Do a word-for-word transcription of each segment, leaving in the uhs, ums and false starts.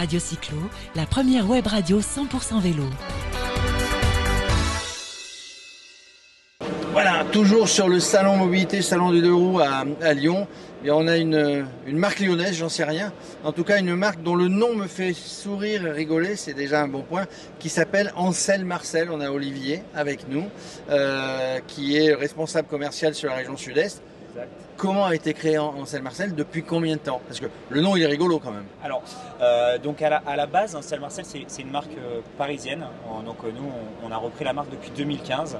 Radio Cyclo, la première web radio cent pour cent vélo. Voilà, toujours sur le salon mobilité, salon des deux roues à, à Lyon. Et on a une, une marque lyonnaise, j'en sais rien. En tout cas, une marque dont le nom me fait sourire et rigoler, c'est déjà un bon point, qui s'appelle Ancel Marcel. On a Olivier avec nous, euh, qui est responsable commercial sur la région sud-est. Exact. Comment a été créé Ancel Marcel? Depuis combien de temps? Parce que le nom il est rigolo quand même. Alors, euh, donc à la, à la base, Ancel Marcel c'est une marque euh, parisienne. Donc euh, nous on, on a repris la marque depuis deux mille quinze.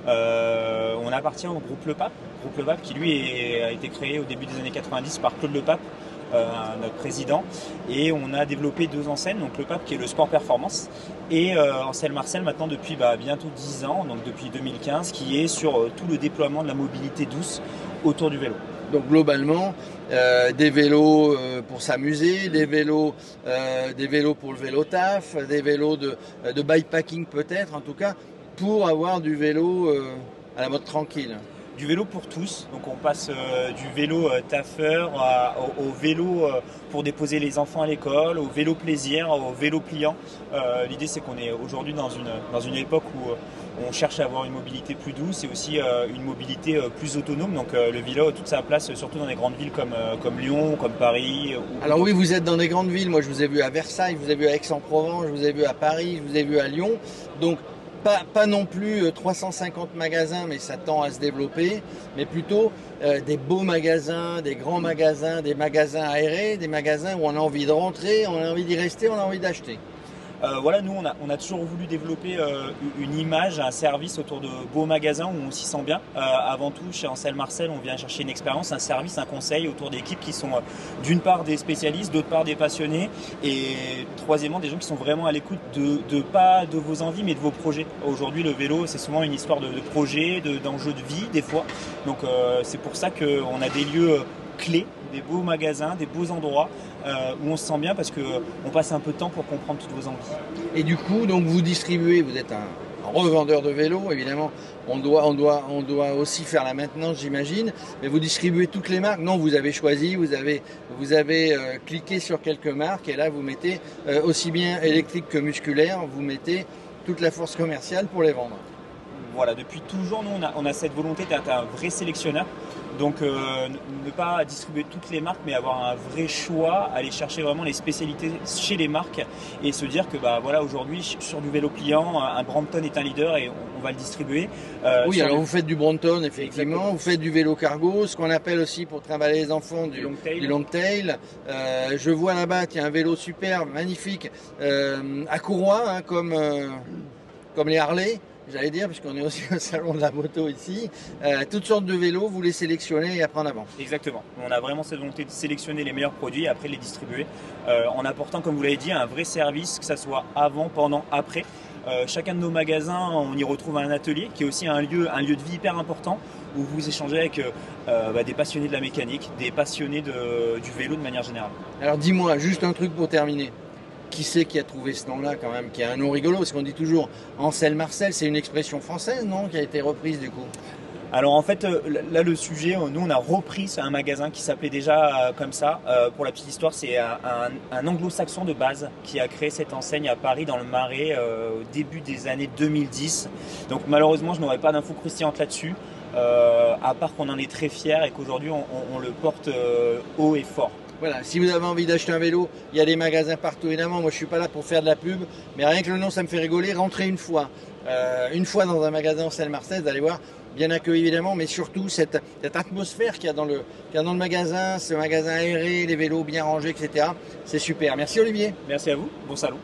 Euh, on appartient au groupe Le Pape, groupe Le Pape qui lui est, a été créé au début des années quatre-vingt-dix par Claude Le Pape, euh, notre président. Et on a développé deux enseignes, donc Le Pape qui est le sport performance et euh, Ancel Marcel maintenant depuis bah, bientôt dix ans, donc depuis deux mille quinze, qui est sur euh, tout le déploiement de la mobilité douce autour du vélo. Donc globalement, euh, des vélos euh, pour s'amuser, des vélos, euh, des vélos pour le vélo taf, des vélos de, de bikepacking peut-être, en tout cas pour avoir du vélo euh, à la mode tranquille. Du vélo pour tous, donc on passe euh, du vélo euh, taffeur à, au, au vélo euh, pour déposer les enfants à l'école, au vélo plaisir, au vélo pliant. Euh, L'idée c'est qu'on est aujourd'hui dans une, dans une époque où euh, on cherche à avoir une mobilité plus douce et aussi euh, une mobilité euh, plus autonome. Donc euh, le vélo a toute sa place, surtout dans des grandes villes comme, euh, comme Lyon, comme Paris. Ou, Alors oui, vous êtes dans des grandes villes. Moi je vous ai vu à Versailles, je vous ai vu à Aix-en-Provence, je vous ai vu à Paris, je vous ai vu à Lyon. Donc Pas, pas non plus trois cent cinquante magasins, mais ça tend à se développer, mais plutôt euh, des beaux magasins, des grands magasins, des magasins aérés, des magasins où on a envie de rentrer, on a envie d'y rester, on a envie d'acheter. Euh, voilà, nous on a, on a toujours voulu développer euh, une image, un service autour de beaux magasins où on s'y sent bien. Euh, avant tout, chez Ancel Marcel, on vient chercher une expérience, un service, un conseil autour d'équipes qui sont euh, d'une part des spécialistes, d'autre part des passionnés et troisièmement des gens qui sont vraiment à l'écoute de, de pas de vos envies mais de vos projets. Aujourd'hui, le vélo, c'est souvent une histoire de, de projet, de, d'enjeux de vie des fois. Donc euh, c'est pour ça qu'on a des lieux clés, des beaux magasins, des beaux endroits euh, où on se sent bien parce qu'on passe un peu de temps pour comprendre toutes vos envies. Et du coup, donc vous distribuez, vous êtes un, un revendeur de vélos, évidemment, on doit, on, doit, on doit aussi faire la maintenance, j'imagine, mais vous distribuez toutes les marques. Non, vous avez choisi, vous avez, vous avez euh, cliqué sur quelques marques et là vous mettez, euh, aussi bien électrique que musculaire, vous mettez toute la force commerciale pour les vendre. Voilà, depuis toujours, nous, on a, on a cette volonté d'être un vrai sélectionneur. Donc, euh, ne pas distribuer toutes les marques, mais avoir un vrai choix, aller chercher vraiment les spécialités chez les marques et se dire que bah, voilà, aujourd'hui, sur du vélo pliant, un Brompton est un leader et on, on va le distribuer. Euh, oui, alors le... vous faites du Brompton, effectivement. Exactement. Vous faites du vélo cargo, ce qu'on appelle aussi pour trimballer les enfants du, du long tail. Du long tail. Euh, je vois là-bas, il y a un vélo superbe, magnifique, euh, à courroie, hein, comme, euh, comme les Harley. J'allais dire, puisqu'on est aussi au salon de la moto ici, euh, toutes sortes de vélos, vous les sélectionnez et après en avant. Exactement. On a vraiment cette volonté de sélectionner les meilleurs produits et après les distribuer euh, en apportant, comme vous l'avez dit, un vrai service, que ça soit avant, pendant, après. Euh, chacun de nos magasins, on y retrouve un atelier qui est aussi un lieu, un lieu de vie hyper important où vous échangez avec euh, bah, des passionnés de la mécanique, des passionnés de, du vélo de manière générale. Alors dis-moi, juste un truc pour terminer. Qui c'est qui a trouvé ce nom-là quand même, qui a un nom rigolo? Parce qu'on dit toujours Ancel Marcel, c'est une expression française, non? Qui a été reprise du coup. Alors en fait, là le sujet, nous on a repris un magasin qui s'appelait déjà comme ça. Euh, pour la petite histoire, c'est un, un, un anglo-saxon de base qui a créé cette enseigne à Paris dans le Marais euh, au début des années deux mille dix. Donc malheureusement, je n'aurai pas d'infos croustillantes là-dessus, euh, à part qu'on en est très fiers et qu'aujourd'hui on, on, on le porte euh, haut et fort. Voilà, si vous avez envie d'acheter un vélo, il y a des magasins partout, évidemment. Moi, je suis pas là pour faire de la pub, mais rien que le nom, ça me fait rigoler. Rentrez une fois, euh, une fois dans un magasin Ancel Marcel, vous allez voir, bien accueilli évidemment, mais surtout cette, cette atmosphère qu'il y a dans le, qu'il y a dans le magasin, ce magasin aéré, les vélos bien rangés, et cetera. C'est super. Merci Olivier. Merci à vous. Bon salon.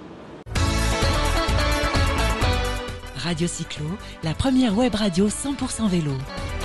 Radio Cyclo, la première web radio cent pour cent vélo.